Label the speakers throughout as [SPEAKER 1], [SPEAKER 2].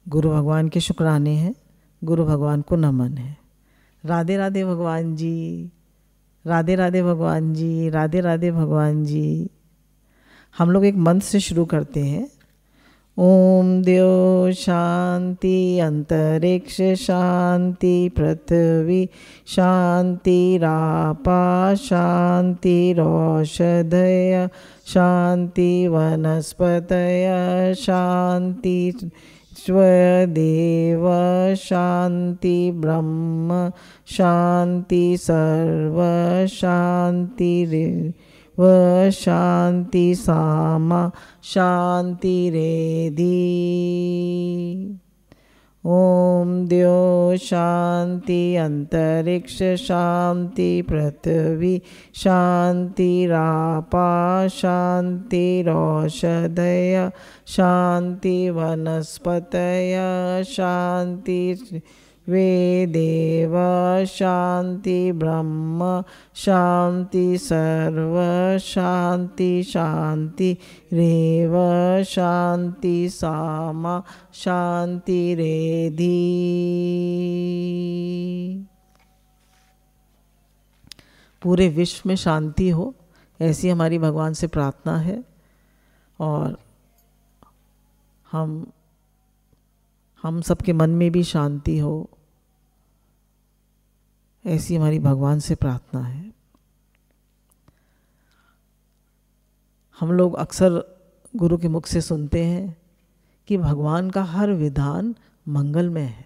[SPEAKER 1] गुरु भगवान के शुक्राने हैं, गुरु भगवान को नमन है। राधे राधे भगवान जी, राधे राधे भगवान जी, राधे राधे भगवान जी। हम लोग एक मंत्र से शुरू करते हैं। ओम द्यो शांति, अंतरिक्ष शांति, पृथ्वी शांति, रापा शांति, औषधय शांति, वनस्पतय शांति, स्वदेव शांति, ब्रह्म शांति, सर्व शांति व शांति, सामा शांति रेधि। ओम द्यो शांति, अंतरिक्ष शांति, पृथ्वी शांति, रापा शांति, औषधय शांति, वनस्पतय शांति, वेदेव शांति, ब्रह्म शांति, सर्व शांति शांति रेव शांति, सामा शांति रेधि। पूरे विश्व में शांति हो, ऐसी हमारी भगवान से प्रार्थना है। और हम सबके मन में भी शांति हो, ऐसी हमारी भगवान से प्रार्थना है। हम लोग अक्सर गुरु के मुख से सुनते हैं कि भगवान का हर विधान मंगलमय है।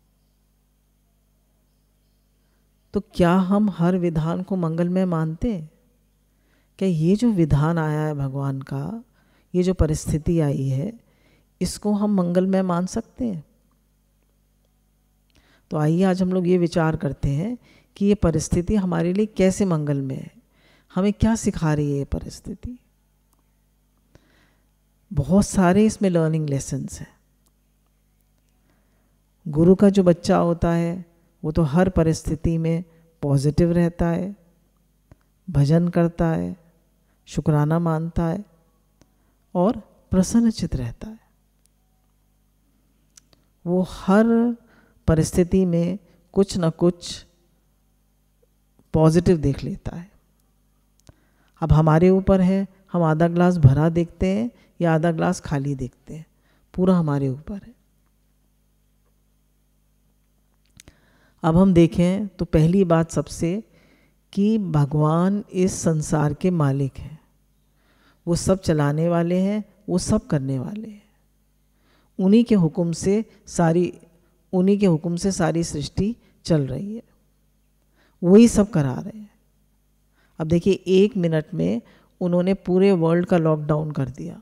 [SPEAKER 1] तो क्या हम हर विधान को मंगलमय मानते हैं? क्या ये जो विधान आया है भगवान का, ये जो परिस्थिति आई है, इसको हम मंगलमय मान सकते हैं? तो आइए आज हम लोग ये विचार करते हैं कि ये परिस्थिति हमारे लिए कैसे मंगलमय है, हमें क्या सिखा रही है ये परिस्थिति। बहुत सारे इसमें लर्निंग लेसन्स हैं। गुरु का जो बच्चा होता है वो तो हर परिस्थिति में पॉजिटिव रहता है, भजन करता है, शुक्राना मानता है और प्रसन्नचित रहता है। वो हर परिस्थिति में कुछ न कुछ पॉजिटिव देख लेता है। अब हमारे ऊपर है, हम आधा ग्लास भरा देखते हैं या आधा ग्लास खाली देखते हैं, पूरा हमारे ऊपर है। अब हम देखें तो पहली बात सबसे कि भगवान इस संसार के मालिक हैं, वो सब चलाने वाले हैं, वो सब करने वाले हैं। उन्हीं के हुक्म से सारी सृष्टि चल रही है, वही सब करा रहे हैं। अब देखिए, 1 मिनट में उन्होंने पूरे वर्ल्ड का लॉकडाउन कर दिया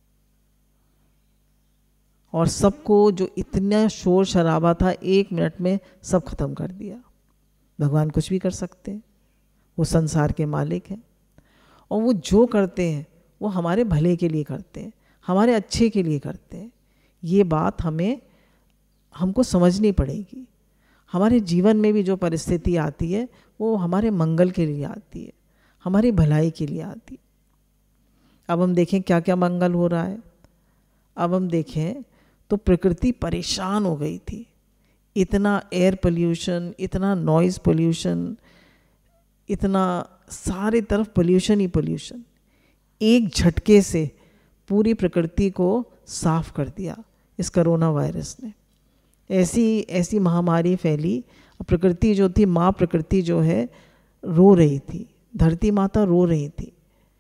[SPEAKER 1] और सबको जो इतना शोर शराबा था 1 मिनट में सब खत्म कर दिया। भगवान कुछ भी कर सकते हैं, वो संसार के मालिक हैं और वो जो करते हैं वो हमारे भले के लिए करते हैं, हमारे अच्छे के लिए करते हैं। ये बात हमको समझनी पड़ेगी। हमारे जीवन में भी जो परिस्थिति आती है वो हमारे मंगल के लिए आती है, हमारी भलाई के लिए आती है। अब हम देखें क्या क्या मंगल हो रहा है। अब हम देखें तो प्रकृति परेशान हो गई थी। इतना एयर पोल्यूशन, इतना नॉइज़ पोल्यूशन, इतना सारे तरफ पोल्यूशन ही पोल्यूशन, एक झटके से पूरी प्रकृति को साफ कर दिया इस कोरोना वायरस ने। ऐसी महामारी फैली। प्रकृति जो थी, माँ प्रकृति जो है, रो रही थी, धरती माता रो रही थी।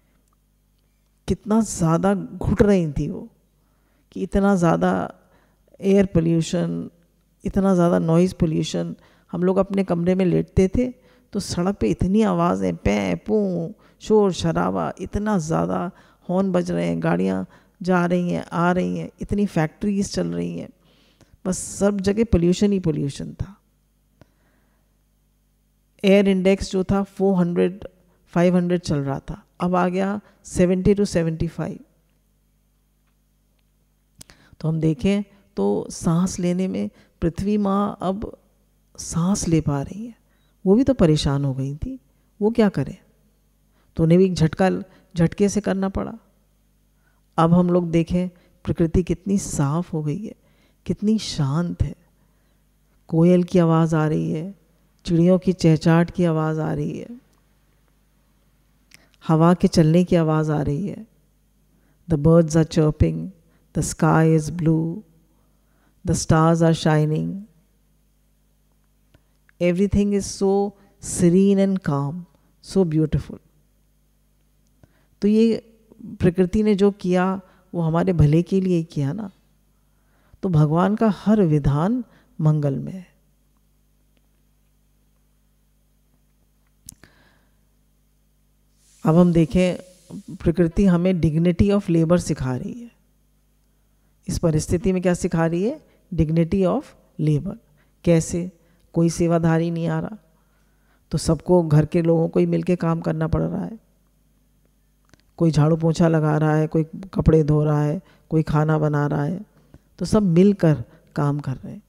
[SPEAKER 1] कितना ज़्यादा घुट रही थी वो कि इतना ज़्यादा एयर पोल्यूशन, इतना ज़्यादा नॉइज़ पोल्यूशन। हम लोग अपने कमरे में लेटते थे तो सड़क पे इतनी आवाज़ें, पैं पूं, शोर शराबा, इतना ज़्यादा हॉर्न बज रहे हैं, गाड़ियाँ जा रही हैं, आ रही हैं, इतनी फैक्ट्रीज चल रही हैं, बस सब जगह पोल्यूशन ही पोल्यूशन था। एयर इंडेक्स जो था 400-500 चल रहा था, अब आ गया 70 to 75। तो हम देखें तो सांस लेने में पृथ्वी माँ अब सांस ले पा रही है, वो भी तो परेशान हो गई थी, वो क्या करे, तो उन्हें भी एक झटके से करना पड़ा। अब हम लोग देखें प्रकृति कितनी साफ हो गई है, कितनी शांत है। कोयल की आवाज़ आ रही है, चिड़ियों की चहचहाट की आवाज़ आ रही है, हवा के चलने की आवाज़ आ रही है। The birds are chirping, the sky is blue, the stars are shining. Everything is so serene and calm, so beautiful. तो ये प्रकृति ने जो किया वो हमारे भले के लिए किया ना। तो भगवान का हर विधान मंगलमय है। अब हम देखें, प्रकृति हमें डिग्निटी ऑफ लेबर सिखा रही है। इस परिस्थिति में क्या सिखा रही है? Dignity of labour. कैसे? कोई सेवाधारी नहीं आ रहा, तो सबको घर के लोगों को ही मिलके काम करना पड़ रहा है। कोई झाड़ू पोछा लगा रहा है, कोई कपड़े धो रहा है, कोई खाना बना रहा है, तो सब मिलकर काम कर रहे हैं।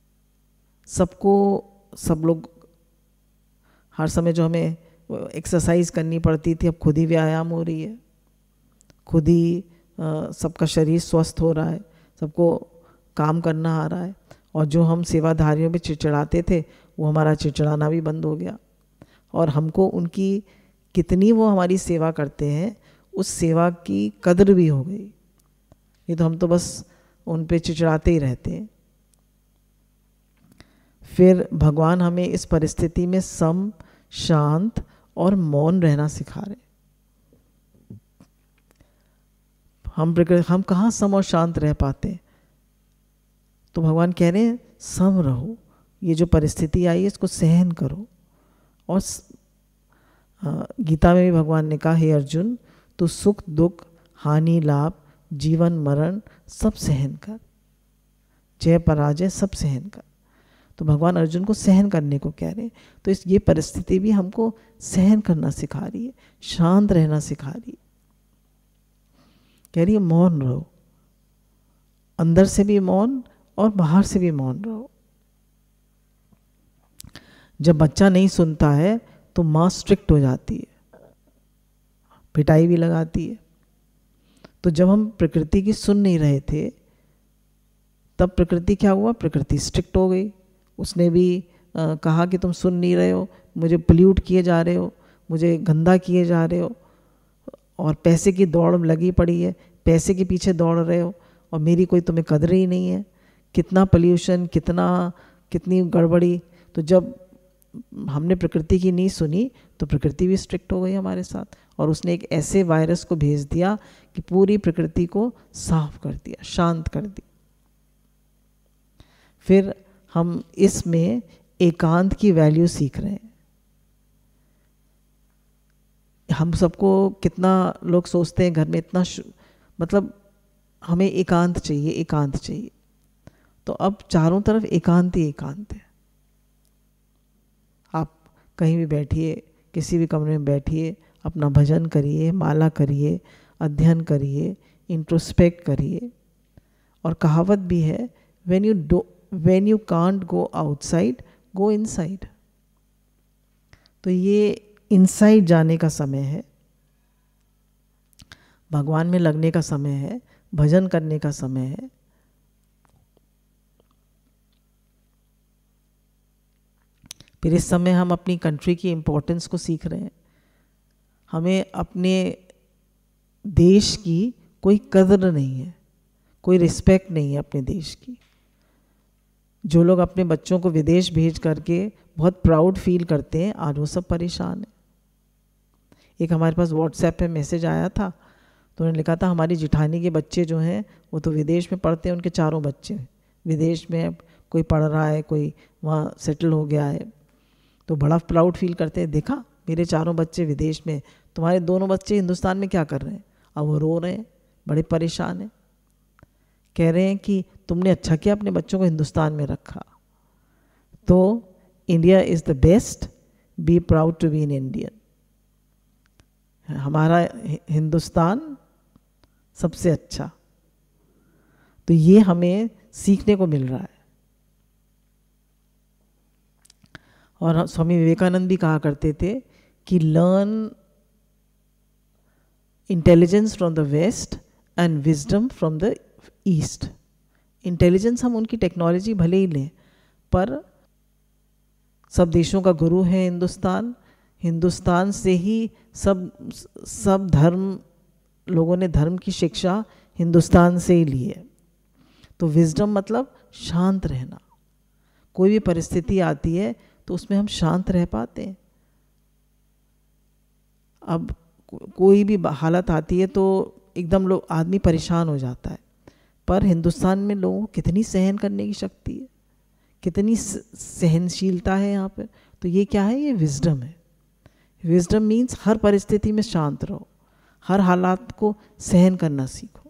[SPEAKER 1] सब लोग हर समय जो हमें एक्सरसाइज करनी पड़ती थी, अब खुद ही व्यायाम हो रही है, खुद ही सबका शरीर स्वस्थ हो रहा है, सबको काम करना आ रहा है। और जो हम सेवाधारियों पे चिड़चिड़ाते थे, वो हमारा चिड़चिड़ाना भी बंद हो गया। और हमको उनकी कितनी वो हमारी सेवा करते हैं, उस सेवा की कदर भी हो गई। ये तो हम तो बस उन पे चिड़चिड़ाते ही रहते हैं। फिर भगवान हमें इस परिस्थिति में सम, शांत और मौन रहना सिखा रहे। हम कहाँ सम और शांत रह पाते हैं? तो भगवान कह रहे हैं सम रहो, ये जो परिस्थिति आई है इसको सहन करो। और गीता में भी भगवान ने कहा, हे अर्जुन, तू सुख दुख, हानि लाभ, जीवन मरण सब सहन कर, जय पराजय सब सहन कर। तो भगवान अर्जुन को सहन करने को कह रहे हैं। तो ये परिस्थिति भी हमको सहन करना सिखा रही है, शांत रहना सिखा रही है। कह रही है मौन रहो, अंदर से भी मौन और बाहर से भी मौन रहो। जब बच्चा नहीं सुनता है तो माँ स्ट्रिक्ट हो जाती है, पिटाई भी लगाती है। तो जब हम प्रकृति की सुन नहीं रहे थे, तब प्रकृति क्या हुआ? प्रकृति स्ट्रिक्ट हो गई। उसने भी कहा कि तुम सुन नहीं रहे हो, मुझे पोल्यूट किए जा रहे हो, मुझे गंदा किए जा रहे हो, और पैसे की दौड़ लगी पड़ी है, पैसे के पीछे दौड़ रहे हो, और मेरी कोई तुम्हें कदर ही नहीं है। कितना पोल्यूशन, कितनी गड़बड़ी। तो जब हमने प्रकृति की नहीं सुनी तो प्रकृति भी स्ट्रिक्ट हो गई हमारे साथ, और उसने एक ऐसे वायरस को भेज दिया कि पूरी प्रकृति को साफ कर दिया, शांत कर दिया। फिर हम इसमें एकांत की वैल्यू सीख रहे हैं। हम सबको कितना लोग सोचते हैं घर में इतना मतलब हमें एकांत चाहिए, एकांत चाहिए। तो अब चारों तरफ एकांत ही एकांत है। आप कहीं भी बैठिए, किसी भी कमरे में बैठिए, अपना भजन करिए, माला करिए, अध्ययन करिए, इंट्रोस्पेक्ट करिए। और कहावत भी है, when you can't go outside, go inside। तो ये इनसाइड जाने का समय है, भगवान में लगने का समय है, भजन करने का समय है। फिर इस समय हम अपनी कंट्री की इम्पोर्टेंस को सीख रहे हैं। हमें अपने देश की कोई कदर नहीं है, कोई रिस्पेक्ट नहीं है अपने देश की। जो लोग अपने बच्चों को विदेश भेज करके बहुत प्राउड फील करते हैं, आज वो सब परेशान हैं। एक हमारे पास व्हाट्सएप पे मैसेज आया था, तो उन्होंने लिखा था हमारी जिठानी के बच्चे जो हैं वो तो विदेश में पढ़ते हैं, उनके चारों बच्चे विदेश में, कोई पढ़ रहा है, कोई वहाँ सेटल हो गया है। तो बड़ा प्राउड फील करते हैं, देखा मेरे चारों बच्चे विदेश में, तुम्हारे दोनों बच्चे हिंदुस्तान में क्या कर रहे हैं। अब वो रो रहे हैं, बड़े परेशान हैं, कह रहे हैं कि तुमने अच्छा किया अपने बच्चों को हिंदुस्तान में रखा। तो India is the best, be proud to be in Indian. हमारा हिंदुस्तान सबसे अच्छा। तो ये हमें सीखने को मिल रहा है। और स्वामी विवेकानंद भी कहा करते थे कि learn intelligence from the west and wisdom from the east. Intelligence हम उनकी टेक्नोलॉजी भले ही लें, पर सब देशों का गुरु है हिंदुस्तान। हिंदुस्तान से ही सब धर्म, लोगों ने धर्म की शिक्षा हिंदुस्तान से ही ली है। तो विजडम मतलब शांत रहना। कोई भी परिस्थिति आती है तो उसमें हम शांत रह पाते हैं। अब कोई भी हालत आती है तो एकदम लोग आदमी परेशान हो जाता है, पर हिंदुस्तान में लोगों को कितनी सहन करने की शक्ति है, कितनी सहनशीलता है यहाँ पे। तो ये क्या है? ये विजडम है। विजडम मीन्स हर परिस्थिति में शांत रहो, हर हालात को सहन करना सीखो।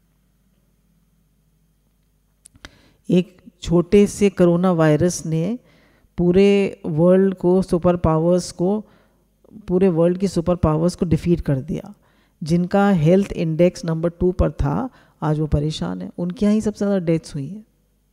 [SPEAKER 1] एक छोटे से कोरोना वायरस ने पूरे वर्ल्ड की सुपर पावर्स को डिफीट कर दिया। जिनका हेल्थ इंडेक्स नंबर 2 पर था, आज वो परेशान है। उनके यहाँ ही सबसे ज़्यादा डेथ्स हुई हैं।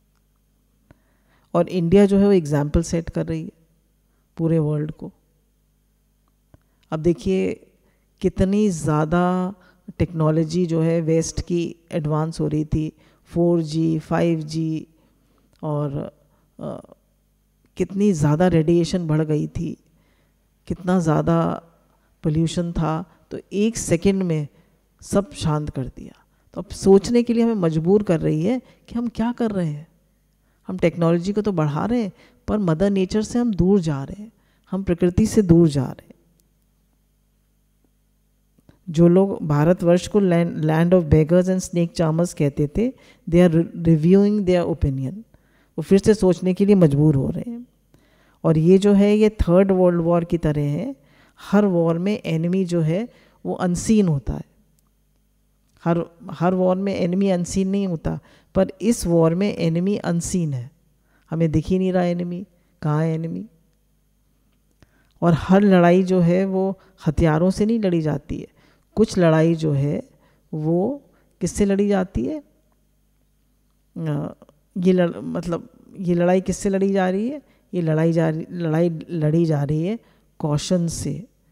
[SPEAKER 1] और इंडिया जो है वो एग्जाम्पल सेट कर रही है पूरे वर्ल्ड को। अब देखिए कितनी ज़्यादा टेक्नोलॉजी जो है वेस्ट की एडवांस हो रही थी, 4G 5G, और कितनी ज़्यादा रेडिएशन बढ़ गई थी, कितना ज़्यादा पोल्यूशन था। तो एक सेकंड में सब शांत कर दिया। तो अब सोचने के लिए हमें मजबूर कर रही है कि हम क्या कर रहे हैं। हम टेक्नोलॉजी को तो बढ़ा रहे हैं, पर मदर नेचर से हम दूर जा रहे हैं, हम प्रकृति से दूर जा रहे हैं। जो लोग भारतवर्ष को land of beggars and snake charmers कहते थे, they are reviewing their opinion. वो फिर से सोचने के लिए मजबूर हो रहे हैं। और ये जो है ये 3rd वर्ल्ड वॉर की तरह है। हर वॉर में एनिमी जो है वो अनसीन होता है। हर वॉर में एनिमी अनसीन नहीं होता, पर इस वॉर में एनिमी अनसीन है। हमें दिख ही नहीं रहा एनिमी, कहाँ है एनिमी। और हर लड़ाई जो है वो हथियारों से नहीं लड़ी जाती है। कुछ लड़ाई जो है वो किससे लड़ी जाती है? ये लड़ाई किससे लड़ी जा रही है? ये लड़ाई लड़ी जा रही है कौशन से,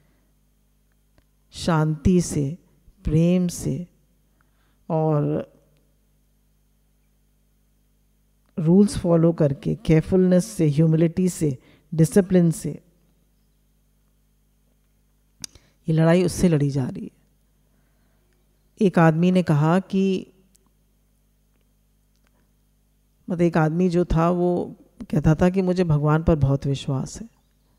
[SPEAKER 1] शांति से, प्रेम से, और रूल्स फॉलो करके, केयरफुलनेस से, ह्यूमिलिटी से, डिसिप्लिन से। ये लड़ाई उससे लड़ी जा रही है। एक आदमी ने कहा कि एक आदमी जो था वो कहता था कि मुझे भगवान पर बहुत विश्वास है।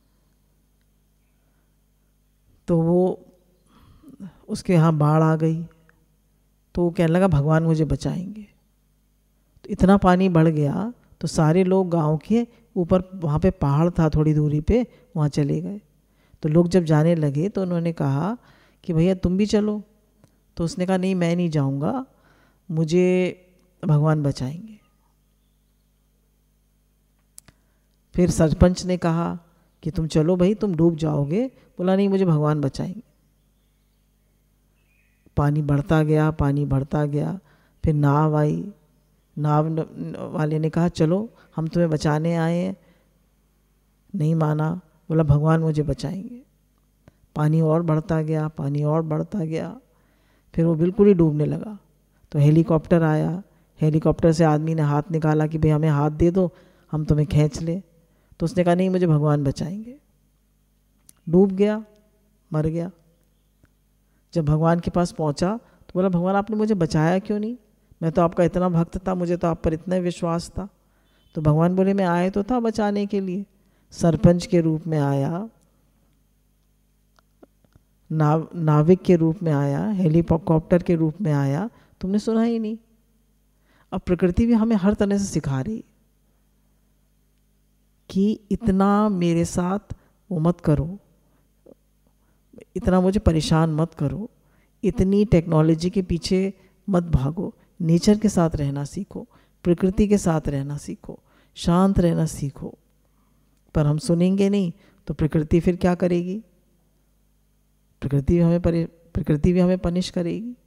[SPEAKER 1] तो वो उसके यहाँ बाढ़ आ गई, तो वो कहने लगा भगवान मुझे बचाएंगे। तो इतना पानी बढ़ गया तो सारे लोग गांव के ऊपर, वहाँ पे पहाड़ था थोड़ी दूरी पे, वहाँ चले गए। तो लोग जब जाने लगे तो उन्होंने कहा कि भैया तुम भी चलो। तो उसने कहा नहीं, मैं नहीं जाऊँगा, मुझे भगवान बचाएंगे। फिर सरपंच ने कहा कि तुम चलो भाई, तुम डूब जाओगे। बोला नहीं, मुझे भगवान बचाएंगे। पानी बढ़ता गया, पानी बढ़ता गया। फिर नाव आई, नाव वाले ने कहा चलो हम तुम्हें बचाने आए हैं। नहीं माना, बोला भगवान मुझे बचाएंगे। पानी और बढ़ता गया, पानी और बढ़ता गया। फिर वो बिल्कुल ही डूबने लगा। तो हेलीकॉप्टर आया, हेलीकॉप्टर से आदमी ने हाथ निकाला कि भाई हमें हाथ दे दो, हम तुम्हें खींच ले। तो उसने कहा नहीं, मुझे भगवान बचाएंगे। डूब गया, मर गया। जब भगवान के पास पहुंचा तो बोला भगवान आपने मुझे बचाया क्यों नहीं? मैं तो आपका इतना भक्त था, मुझे तो आप पर इतना विश्वास था। तो भगवान बोले मैं आया तो था बचाने के लिए, सरपंच के रूप में आया, नाविक के रूप में आया, हेलीकॉप्टर के रूप में आया, तुमने सुना ही नहीं। अब प्रकृति भी हमें हर तरह से सिखा रही कि इतना मेरे साथ वो मत करो, इतना मुझे परेशान मत करो, इतनी टेक्नोलॉजी के पीछे मत भागो, नेचर के साथ रहना सीखो, प्रकृति के साथ रहना सीखो, शांत रहना सीखो। पर हम सुनेंगे नहीं तो प्रकृति फिर क्या करेगी? प्रकृति भी हमें पनिश करेगी।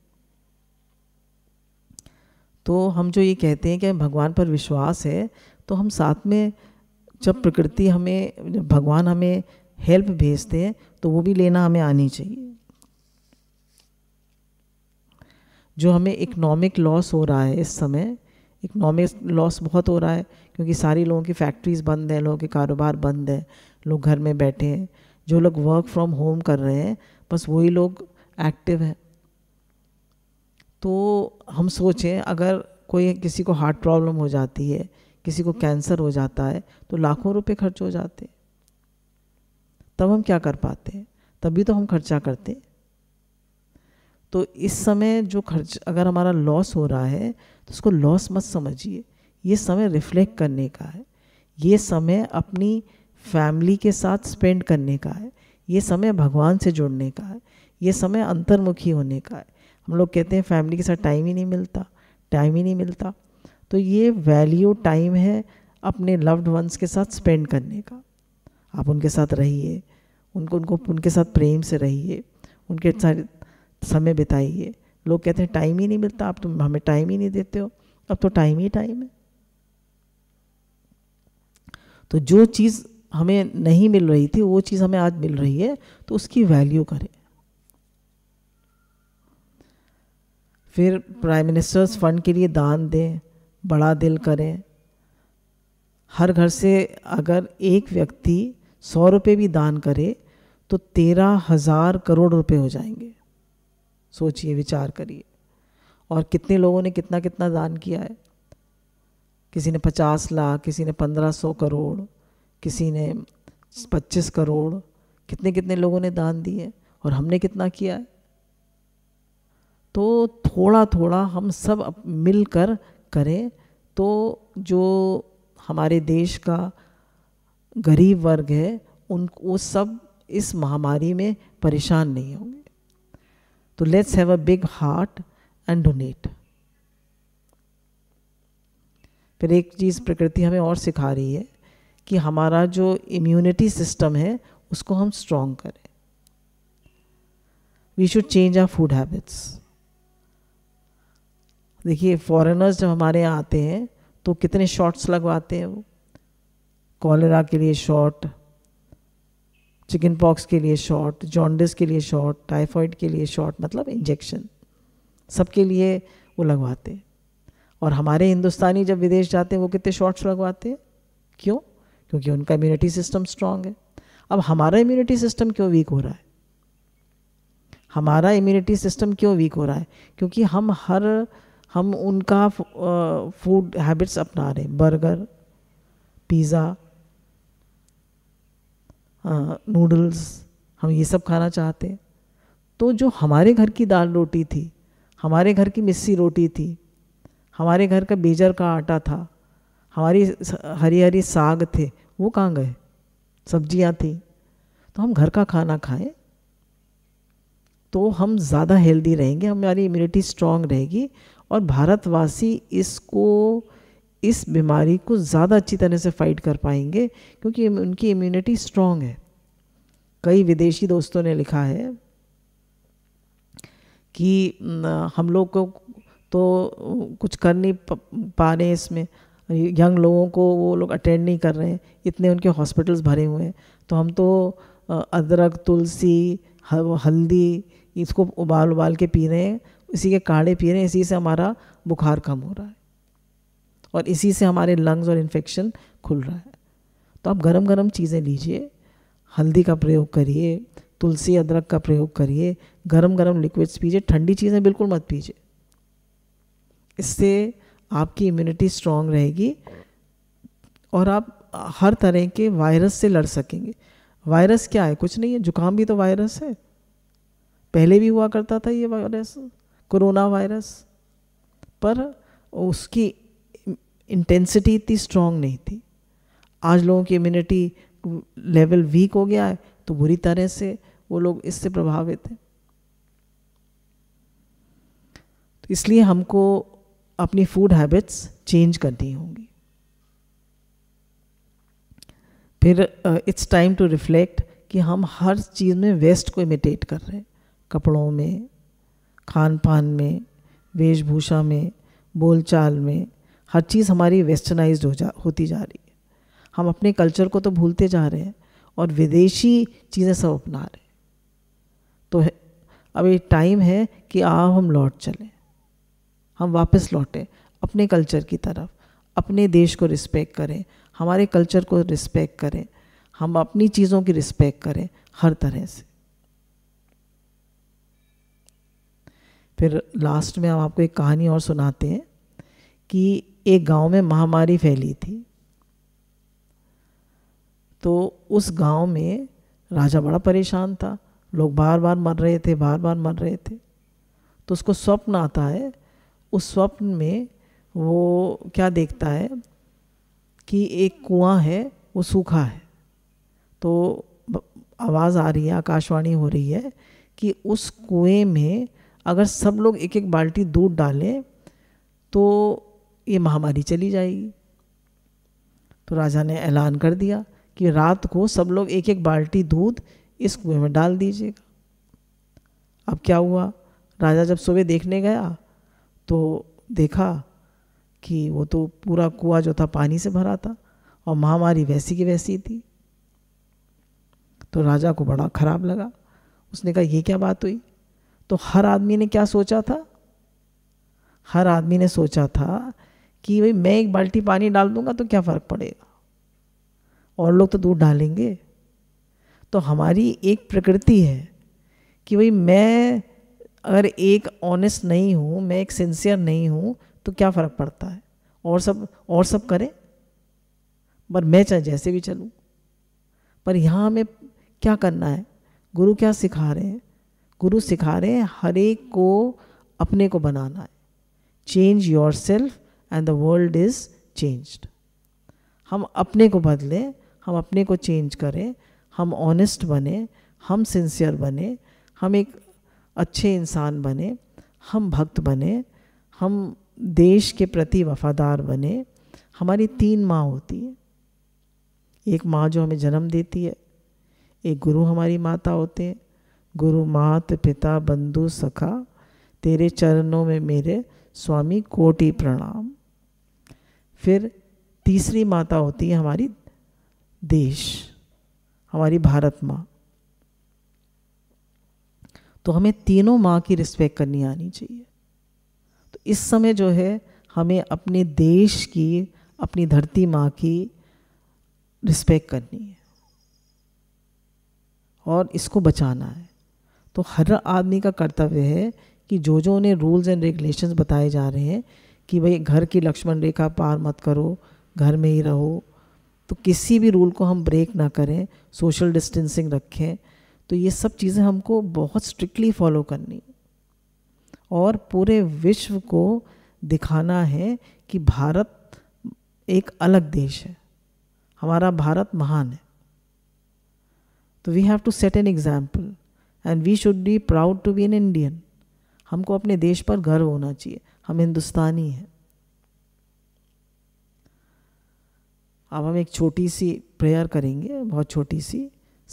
[SPEAKER 1] तो हम जो ये कहते हैं कि भगवान पर विश्वास है, तो हम साथ में जब भगवान हमें हेल्प भेजते हैं तो वो भी लेना हमें आनी चाहिए। जो हमें इकोनॉमिक लॉस हो रहा है इस समय, इकोनॉमिक लॉस बहुत हो रहा है, क्योंकि सारी लोगों की फैक्ट्रीज बंद हैं, लोगों के कारोबार बंद हैं, लोग घर में बैठे हैं। जो लोग वर्क फ्रॉम होम कर रहे हैं बस वही लोग एक्टिव हैं। तो हम सोचें, अगर कोई किसी को हार्ट प्रॉब्लम हो जाती है, किसी को कैंसर हो जाता है, तो लाखों रुपए खर्च हो जाते हैं। तब हम क्या कर पाते हैं? तभी तो हम खर्चा करते हैं। तो इस समय जो खर्च, अगर हमारा लॉस हो रहा है तो उसको लॉस मत समझिए। ये समय रिफ्लेक्ट करने का है, ये समय अपनी फैमिली के साथ स्पेंड करने का है, ये समय भगवान से जुड़ने का है, ये समय अंतर्मुखी होने का है। हम लोग कहते हैं फैमिली के साथ टाइम ही नहीं मिलता, टाइम ही नहीं मिलता। तो ये वैल्यू टाइम है अपने लव्ड वंस के साथ स्पेंड करने का। आप उनके साथ रहिए, उनके साथ प्रेम से रहिए, उनके साथ समय बिताइए। लोग कहते हैं टाइम ही नहीं मिलता, आप तो हमें टाइम ही नहीं देते हो। अब तो टाइम ही टाइम है। तो जो चीज़ हमें नहीं मिल रही थी वो चीज़ हमें आज मिल रही है, तो उसकी वैल्यू करें। फिर प्राइम मिनिस्टर्स फंड के लिए दान दें, बड़ा दिल करें। हर घर से अगर एक व्यक्ति 100 रुपये भी दान करे तो 13,000 करोड़ रुपए हो जाएंगे। सोचिए, विचार करिए। और कितने लोगों ने कितना कितना दान किया है? किसी ने 50 लाख, किसी ने 1500 करोड़, किसी ने 25 करोड़। कितने कितने लोगों ने दान दिए, और हमने कितना किया है? तो थोड़ा थोड़ा हम सब मिलकर करें तो जो हमारे देश का गरीब वर्ग है वो सब इस महामारी में परेशान नहीं होंगे। तो let's have a big heart and donate. फिर एक चीज़ प्रकृति हमें और सिखा रही है कि हमारा जो इम्यूनिटी सिस्टम है उसको हम स्ट्रॉन्ग करें। We should change our food habits. देखिए, फॉरेनर्स जब हमारे यहाँ आते हैं तो कितने शॉट्स लगवाते हैं वो। कॉलेरा के लिए शॉट, चिकन पॉक्स के लिए शॉट, जॉन्डिस के लिए शॉट, टाइफाइड के लिए शॉट, मतलब इंजेक्शन सबके लिए वो लगवाते हैं। और हमारे हिंदुस्तानी जब विदेश जाते हैं वो कितने शॉट्स लगवाते हैं? क्यों? क्योंकि उनका इम्यूनिटी सिस्टम स्ट्रांग है। अब हमारा इम्यूनिटी सिस्टम क्यों वीक हो रहा है? हमारा इम्यूनिटी सिस्टम क्यों वीक हो रहा है? क्योंकि हम उनका फूड हैबिट्स अपना रहे हैं। बर्गर, पिज़्ज़ा, नूडल्स, हम ये सब खाना चाहते हैं। तो जो हमारे घर की दाल रोटी थी, हमारे घर की मिस्सी रोटी थी, हमारे घर का बेजर का आटा था, हमारी हरी हरी साग थे, वो कहाँ गए? सब्जियां थी। तो हम घर का खाना खाएं तो हम ज़्यादा हेल्दी रहेंगे, हमारी इम्यूनिटी स्ट्रांग रहेगी, और भारतवासी इस बीमारी को ज़्यादा अच्छी तरह से फाइट कर पाएंगे क्योंकि उनकी इम्यूनिटी स्ट्रांग है। कई विदेशी दोस्तों ने लिखा है कि हम लोग को तो कुछ कर नहीं पा रहे, इसमें यंग लोगों को वो लोग अटेंड नहीं कर रहे हैं, इतने उनके हॉस्पिटल्स भरे हुए हैं, तो हम तो अदरक, तुलसी, हल्दी इसको उबाल के पी रहे हैं, इसी के काढ़े पी रहे हैं, इसी से हमारा बुखार कम हो रहा है और इसी से हमारे लंग्स और इन्फेक्शन खुल रहा है। तो आप गरम गरम चीज़ें लीजिए, हल्दी का प्रयोग करिए, तुलसी अदरक का प्रयोग करिए, गरम गरम लिक्विड्स पीजिए, ठंडी चीज़ें बिल्कुल मत पीजिए। इससे आपकी इम्यूनिटी स्ट्रांग रहेगी और आप हर तरह के वायरस से लड़ सकेंगे। वायरस क्या है? कुछ नहीं है, जुकाम भी तो वायरस है, पहले भी हुआ करता था ये वायरस, कोरोना वायरस, पर उसकी इंटेंसिटी इतनी स्ट्रांग नहीं थी। आज लोगों की इम्यूनिटी लेवल वीक हो गया है तो बुरी तरह से वो लोग इससे प्रभावित हैं। तो इसलिए हमको अपनी फूड हैबिट्स चेंज करनी होंगी। फिर इट्स टाइम टू रिफ्लेक्ट कि हम हर चीज़ में वेस्ट को इमिटेट कर रहे हैं, कपड़ों में, खान पान में, वेशभूषा में, बोलचाल में, हर चीज़ हमारी वेस्टर्नाइज्ड होती जा रही है। हम अपने कल्चर को तो भूलते जा रहे हैं और विदेशी चीज़ें सब अपना रहे हैं। तो अब ये टाइम है कि आओ हम लौट चलें, हम वापस लौटें अपने कल्चर की तरफ, अपने देश को रिस्पेक्ट करें, हमारे कल्चर को रिस्पेक्ट करें, हम अपनी चीज़ों की रिस्पेक्ट करें हर तरह से। फिर लास्ट में हम आपको एक कहानी और सुनाते हैं कि एक गांव में महामारी फैली थी। तो उस गांव में राजा बड़ा परेशान था, लोग बार बार मर रहे थे, बार बार मर रहे थे। तो उसको स्वप्न आता है, उस स्वप्न में वो क्या देखता है कि एक कुआं है वो सूखा है। तो आवाज़ आ रही है, आकाशवाणी हो रही है कि उस कुएं में अगर सब लोग एक एक बाल्टी दूध डालें तो ये महामारी चली जाएगी। तो राजा ने ऐलान कर दिया कि रात को सब लोग एक एक बाल्टी दूध इस कुएं में डाल दीजिएगा। अब क्या हुआ, राजा जब सुबह देखने गया तो देखा कि वो तो पूरा कुआं जो था पानी से भरा था और महामारी वैसी की वैसी थी। तो राजा को बड़ा खराब लगा, उसने कहा ये क्या बात हुई। तो हर आदमी ने क्या सोचा था, हर आदमी ने सोचा था कि भाई मैं एक बाल्टी पानी डाल दूंगा तो क्या फ़र्क पड़ेगा, और लोग तो दूध डालेंगे। तो हमारी एक प्रकृति है कि भाई मैं अगर एक ऑनेस्ट नहीं हूँ, मैं एक सिंसियर नहीं हूँ तो क्या फ़र्क पड़ता है, और सब करें, पर मैं चाहे जैसे भी चलूँ। पर यहाँ हमें क्या करना है, गुरु क्या सिखा रहे हैं, गुरु सिखा रहे हैं हर एक को अपने को बनाना है। Change yourself and the world is changed. हम अपने को बदलें, हम अपने को चेंज करें, हम ऑनेस्ट बने, हम सिंसियर बने, हम एक अच्छे इंसान बने, हम भक्त बने, हम देश के प्रति वफादार बने। हमारी 3 माँ होती है, एक माँ जो हमें जन्म देती है, एक गुरु हमारी माता होते हैं, गुरु मात पिता बंधु सखा, तेरे चरणों में मेरे स्वामी कोटि प्रणाम। फिर तीसरी माता होती है हमारी देश, हमारी भारत माँ। तो हमें तीनों माँ की रिस्पेक्ट करनी आनी चाहिए। तो इस समय जो है हमें अपने देश की, अपनी धरती माँ की रिस्पेक्ट करनी है और इसको बचाना है। तो हर आदमी का कर्तव्य है कि जो जो उन्हें रूल्स एंड रेगुलेशंस बताए जा रहे हैं कि भाई घर की लक्ष्मण रेखा पार मत करो, घर में ही रहो, तो किसी भी रूल को हम ब्रेक ना करें, सोशल डिस्टेंसिंग रखें। तो ये सब चीज़ें हमको बहुत स्ट्रिक्टली फॉलो करनी और पूरे विश्व को दिखाना है कि भारत एक अलग देश है, हमारा भारत महान है। तो we have to set an example and we should be proud to be an Indian. हमको अपने देश पर गर्व होना चाहिए, हम हिंदुस्तानी हैं। अब हम एक छोटी सी प्रेयर करेंगे, बहुत छोटी सी,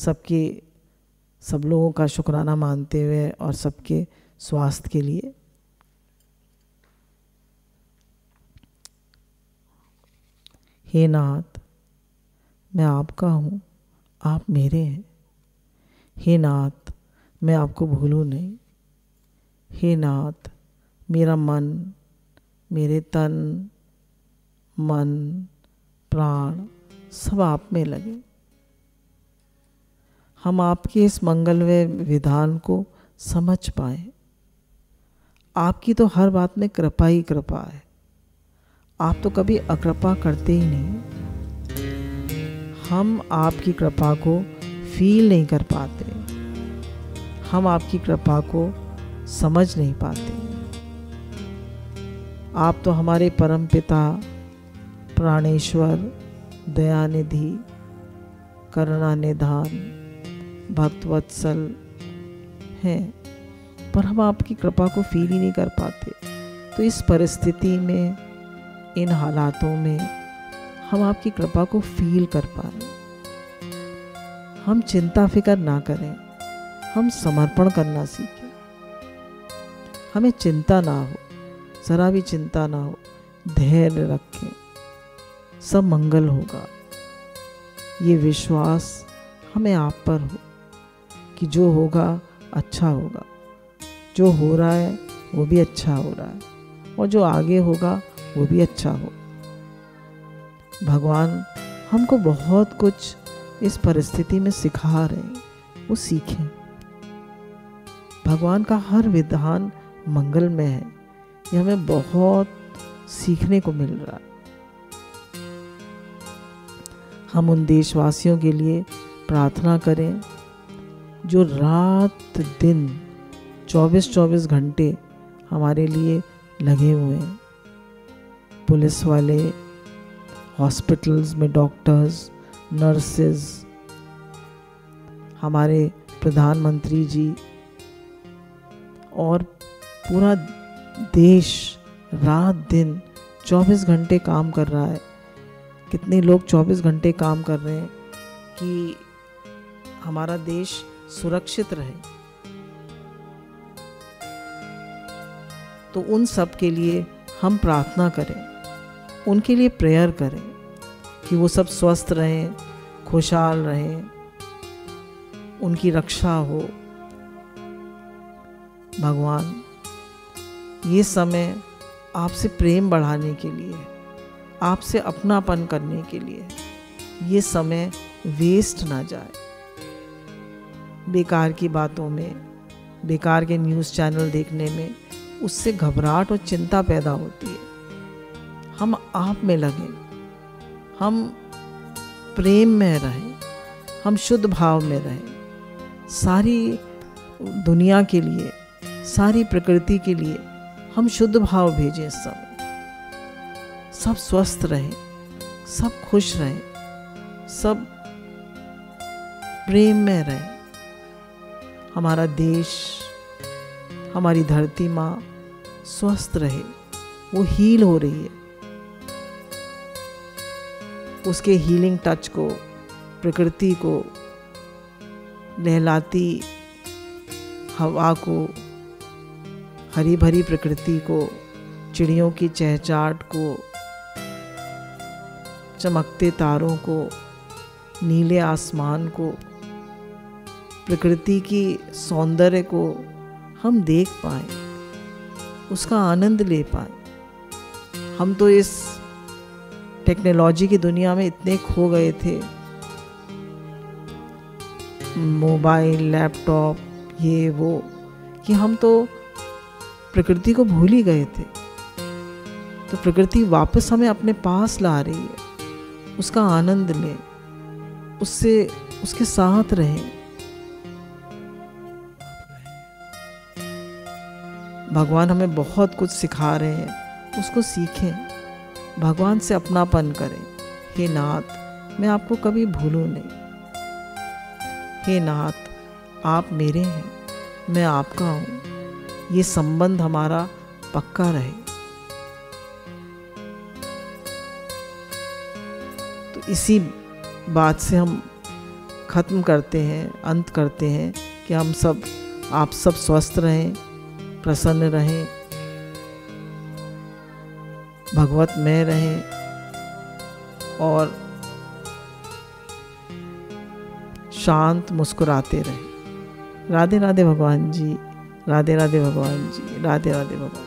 [SPEAKER 1] सब लोगों का शुक्राना मानते हुए और सबके स्वास्थ्य के लिए। हे नाथ, मैं आपका हूँ, आप मेरे हैं। हे नाथ, मैं आपको भूलूँ नहीं। हे नाथ, मेरा मन, मेरे तन, मन, प्राण सब आप में लगे। हम आपके इस मंगलमय विधान को समझ पाए। आपकी तो हर बात में कृपा ही कृपा है, आप तो कभी अकृपा करते ही नहीं। हम आपकी कृपा को फील नहीं कर पाते, हम आपकी कृपा को समझ नहीं पाते। आप तो हमारे परम पिता, प्राणेश्वर, दयानिधि, करुणा निधान, भक्तवत्सल हैं, पर हम आपकी कृपा को फील ही नहीं कर पाते। तो इस परिस्थिति में, इन हालातों में हम आपकी कृपा को फील कर पाए। हम चिंता फिक्र ना करें, हम समर्पण करना सीखें। हमें चिंता ना हो, ज़रा भी चिंता ना हो, धैर्य रखें, सब मंगल होगा। ये विश्वास हमें आप पर हो कि जो होगा अच्छा होगा, जो हो रहा है वो भी अच्छा हो रहा है, और जो आगे होगा वो भी अच्छा हो। भगवान हमको बहुत कुछ इस परिस्थिति में सिखा रहे हैं, वो सीखें। भगवान का हर विधान मंगलमय है, ये हमें बहुत सीखने को मिल रहा है। हम उन देशवासियों के लिए प्रार्थना करें जो रात दिन 24-24 घंटे हमारे लिए लगे हुए हैं। पुलिस वाले, हॉस्पिटल्स में डॉक्टर्स, नर्सेज, हमारे प्रधानमंत्री जी, और पूरा देश रात दिन 24 घंटे काम कर रहा है। कितने लोग 24 घंटे काम कर रहे हैं कि हमारा देश सुरक्षित रहे। तो उन सब के लिए हम प्रार्थना करें, उनके लिए प्रेयर करें कि वो सब स्वस्थ रहें, खुशहाल रहें, उनकी रक्षा हो। भगवान, ये समय आपसे प्रेम बढ़ाने के लिए है, आपसे अपनापन करने के लिए है। ये समय वेस्ट ना जाए बेकार की बातों में, बेकार के न्यूज़ चैनल देखने में। उससे घबराहट और चिंता पैदा होती है। हम आप में लगें, हम प्रेम में रहें, हम शुद्ध भाव में रहें। सारी दुनिया के लिए, सारी प्रकृति के लिए हम शुद्ध भाव भेजें। सब स्वस्थ रहें, सब खुश रहें, सब प्रेम में रहें। हमारा देश, हमारी धरती माँ स्वस्थ रहे, वो हील हो रही है। उसके हीलिंग टच को, प्रकृति को, लहलाती हवा को, हरी भरी प्रकृति को, चिड़ियों की चहचहाट को, चमकते तारों को, नीले आसमान को, प्रकृति की सौंदर्य को हम देख पाएं, उसका आनंद ले पाएं। हम तो इस टेक्नोलॉजी की दुनिया में इतने खो गए थे, मोबाइल, लैपटॉप, ये वो, कि हम तो प्रकृति को भूल ही गए थे। तो प्रकृति वापस हमें अपने पास ला रही है। उसका आनंद लें, उससे, उसके साथ रहें। भगवान हमें बहुत कुछ सिखा रहे हैं, उसको सीखें। भगवान से अपनापन करें। हे नाथ, मैं आपको कभी भूलूं नहीं। हे नाथ, आप मेरे हैं, मैं आपका हूँ। ये संबंध हमारा पक्का रहे। तो इसी बात से हम ख़त्म करते हैं, अंत करते हैं कि हम सब, आप सब स्वस्थ रहें, प्रसन्न रहें, भगवत में रहें और शांत मुस्कुराते रहें। राधे राधे भगवान जी, राधे राधे भगवान जी, राधे राधे भगवान।